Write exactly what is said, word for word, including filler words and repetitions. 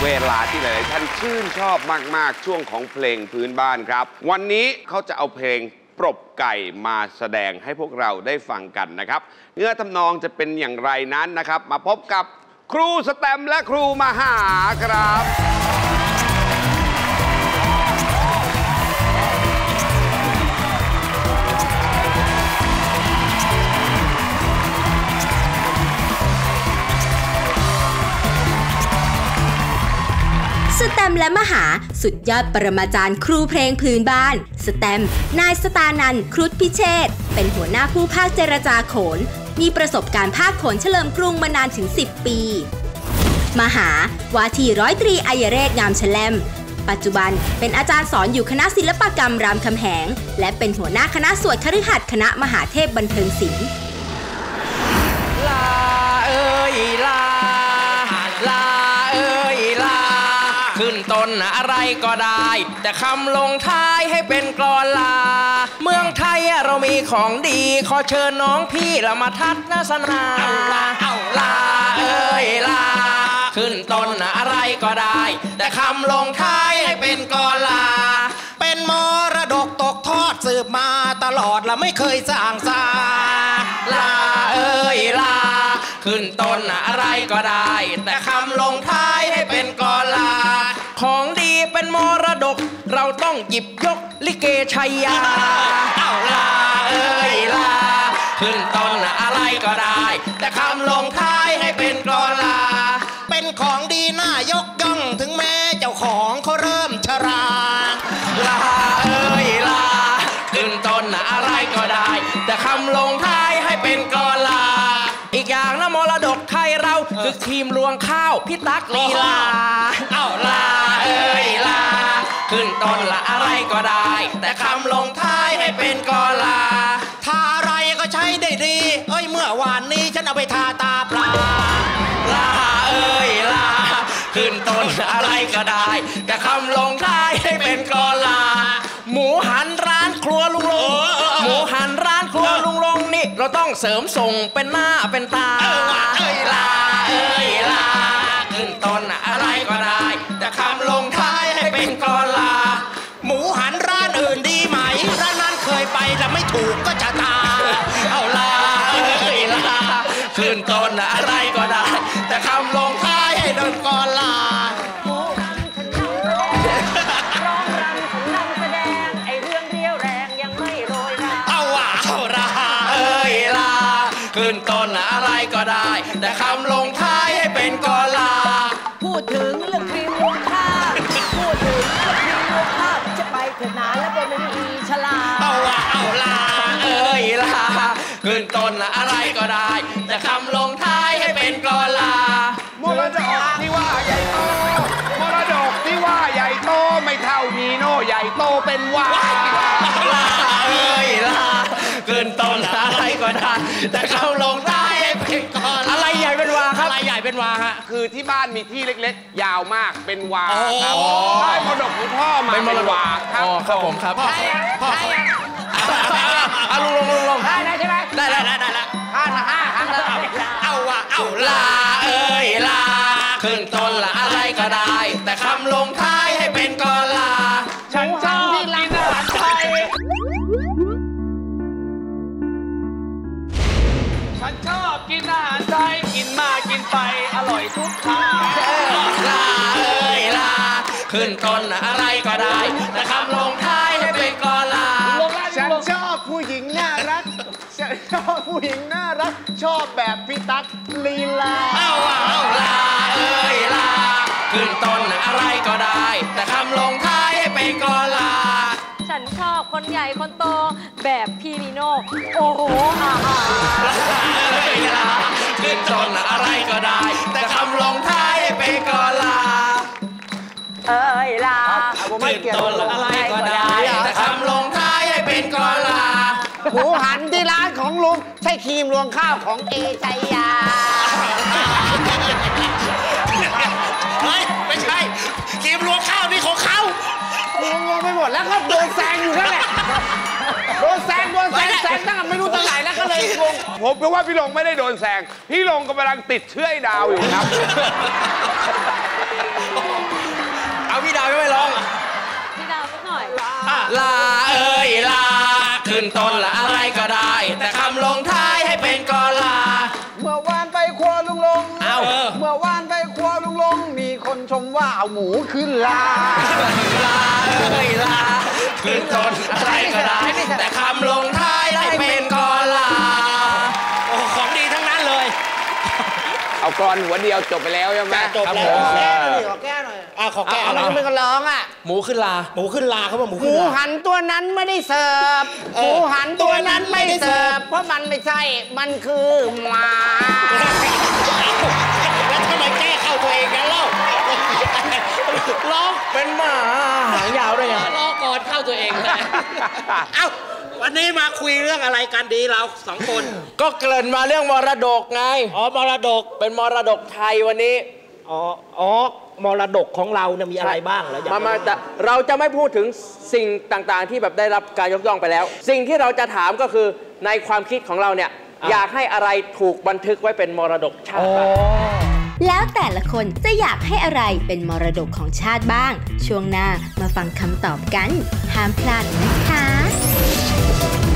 เวลาที่หลายๆท่านชื่นชอบมากๆช่วงของเพลงพื้นบ้านครับวันนี้เขาจะเอาเพลงปรบไก่มาแสดงให้พวกเราได้ฟังกันนะครับเนื้อทำนองจะเป็นอย่างไรนั้นนะครับมาพบกับครูสแตมและครูมหาครับสแตมและมหาสุดยอดปรมาจารย์ครูเพลงพื้นบ้านสแตมนายสตานันท์ครุฑพิเชษฐ์เป็นหัวหน้าผู้พากย์เจรจาโขนมีประสบการณ์พากย์โขนเฉลิมกรุงมานานถึงสิบปีมหาวาทีร้อยตรีอัยเรศงามแฉลมปัจจุบันเป็นอาจารย์สอนอยู่คณะศิลปกรรมรามคำแหงและเป็นหัวหน้าคณะสวดคฤหัสถ์คณะมหาเทพบันเทิงศิลป์ลาเอ้ยลาลาเอ้ยลาขึ้นต้นอะไรก็ได้แต่คำลงท้ายให้เป็นกลอนลาเมืองไทยเรามีของดีขอเชิญน้องพี่เรามาทัศนาลาเอ้ยลาขึ้นต้นอะไรก็ได้แต่คำลงท้ายให้เป็นกลอนลาเป็นมรดกตกทอดสืบมาตลอดและไม่เคยสร้างสาลาเอ้ยลาขึ้นต้นอะไรก็ได้แต่คำลงท้ายให้เป็นกลอนลาของดีเป็นมรดกเราต้องหยิบยกลิเกชัยยาเอาลาเอ้ยลาขึ้นต้นอะไรก็ได้แต่คำลงท้ายให้เป็นกลอนลาเป็นของดีน่ายกย่องถึงแม้เจ้าของเขาเริ่มชราลาเอ้ยลาขึ้นต้นอะไรก็ได้แต่คำลงท้ายให้เป็นกลอนลาอีกอย่างนะมรดกไทยเราคือทีมรวงข้าวพี่ตั๊กลีลาเอ้าลาเอ้ยลาขึ้นต้นละอะไรก็ได้แต่คำลงท้ายให้เป็นกลอนลาทาอะไรก็ใช้ได้ดีเอ้ยเมื่อวานนี้ฉันเอาไปทาตาปลาลาเอ้ยลาขึ้นต้นอะไรก็ได้แต่คำลงท้ายให้เป็นกลอนลาหมูหันร้านครัวลุงลงหมูหันร้านครัวลุงลงนี่เราต้องเสริมส่งเป็นหน้าเป็นตาเอ้ยลาเอ้ยลาขึ้นต้นอะไรก็ได้แต่คำลงท้ายให้เป็นกลอนลาหมูหันร้านอื่นดีไหมร้านนั้นเคยไปแต่ไม่ถูกก็จะตาเอาลาเอ้ยลาขึ้นต้นอะไรก็ได้แต่คำลงท้ายให้เป็นกลอนลาขึ้นต้นอะไรก็ได้แต่คำลงท้ายให้เป็นกลอนลาพูดถึงเรื่องครีมลงข้าวพูดถึงเรื่องครีมลงข้าวจะไปเถิดนาแล้วเป็นอีฉลาเอาว่าเอาลาเอ้ยลาขึ้นต้นอะไรก็ได้แต่คำลงท้ายให้เป็นกลอนลามรดกที่ว่าใหญ่โตมรดกที่ว่าใหญ่โตไม่เท่านีโน่ใหญ่โตเป็นว่าลาเอ้ยลาขึ้นต้นอะไรก็ได้แต่คำลงท้ายให้เป็นกลอนอะไรใหญ่เป็นวาครับอะไรใหญ่เป็นวาฮะคือที่บ้านมีที่เล็กๆยาวมากเป็นวาครับได้มรดกของพ่อมาเป็นวาครับครับผมครับพ่อพ่อเอาลงลงลงลงได้ได้ใช่ไหมได้ได้ได้ได้แล้วห้าห้าห้าเอาว่าเอาลาเอ้ยลาขึ้นต้นละอะไรก็ได้แต่คำลงท้ายให้เป็นกลอนลาฉันชอบที่ร้านอาหารไทยฉันชอบกินอาหารไทยกินมากินไปอร่อยทุกครั้งลาเอ้ยลาขึ้นต้นอะไรก็ได้แต่คำลงท้ายให้เป็นกลอนลาฉันชอบผู้หญิงน่ารักฉันชอบผู้หญิงน่ารักชอบแบบพี่ตั๊กลีลาเอาเอาลาเอ้ยลาขึ้นต้นอะไรก็ได้แต่คำลงท้ายให้เป็นกลอนลาฉันชอบคนใหญ่คนโตแบบพี่นิโน่โอ้โหอ่าเอ้ยลาขึ้นต้นอะไรก็ได้แต่คำลงท้ายให้เป็นกลอนลาเอ้ยลาขึ้นต้นอะไรก็ได้แต่คำลงท้ายให้เป็นกลอนลาหมูหันที่ร้านของลุงใช่ครีมรวงข้าวของเอชัยยาเฮ้ยไม่ใช่ครีมรวงข้าวนี่ของเขางงไปหมดแล้วก็โดนแซงอยู่นั่นแหละโดนแซงโดนแซงแซงตั้งแต่ไม่รู้ตรงไหนแล้วก็เลยงงผมเพราะว่าพี่ลงไม่ได้โดนแซงพี่ลงกำลังติดเชื้อไอ้ดาวอยู่ครับพี่ดาวยังไม่ร้องพี่ดาวสักหน่อยลาเอ้ยลาขึ้นต้นละอะไรก็ได้ แต่คำลงท้ายให้เป็นกอลาเมื่อวานไปครัวลุงลงเอ้าเมื่อวานไปครัวลุงลงมีคนชมว่าเอาหมูขึ้นลาลาเอ้ยลาขึ้นต้นอะไรก็ได้ แต่คำลงท้ายให้เป็นกอลาโอ้ของดีทั้งนั้นเลยเอากรอนหัวเดียวจบไปแล้วใช่ไหมจบแล้วครับผมแก้หน่อยขอแก้หน่อยอ่ะขอแก้เอาอะไรมันเป็นคนร้องอ่ะหมูขึ้นลาหมูขึ้นลาเขาบอกหมูหขึ้มูนลาหันตัวนั้นไม่ได้เสิร์ฟหมูหันตัวนั้นไม่ได้เสิร์ฟเพราะมันไม่ใช่มันคือหมาแล้วทำไมแก้เข้าตัวเองกันเล่าร้องเป็นหมาหางยาวด้วยไงร้องก่อนเข้าตัวเองนะเอ้าวันนี้มาคุยเรื่องอะไรกันดีเราสองคนก็เกริ่นมาเรื่องมรดกไงอ๋อมรดกเป็นมรดกไทยวันนี้อ๋ออ๋อมรดกของเราเนี่ยมีอะไรบ้างแล้วมามาจะเราจะไม่พูดถึงสิ่งต่างๆ ที่แบบได้รับการยกย่องไปแล้ว สิ่งที่เราจะถามก็คือในความคิดของเราเนี่ยอยากให้อะไรถูกบันทึกไว้เป็นมรดกชาติบ้างแล้วแต่ละคนจะอยากให้อะไรเป็นมรดกของชาติบ้าง ช่วงหน้ามาฟังคำตอบกัน ห้ามพลาดนะคะ